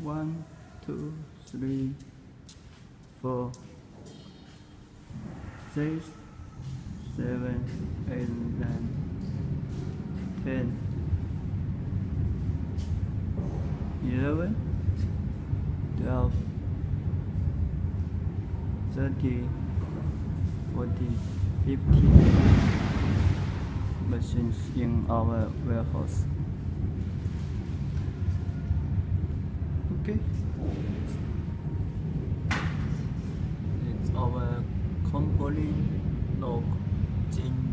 1, 2, 3, 4, 6, 7, 8, 9, 10, 11, 12, 13, 14, 15 machines in our warehouse. Okay, it's our component log change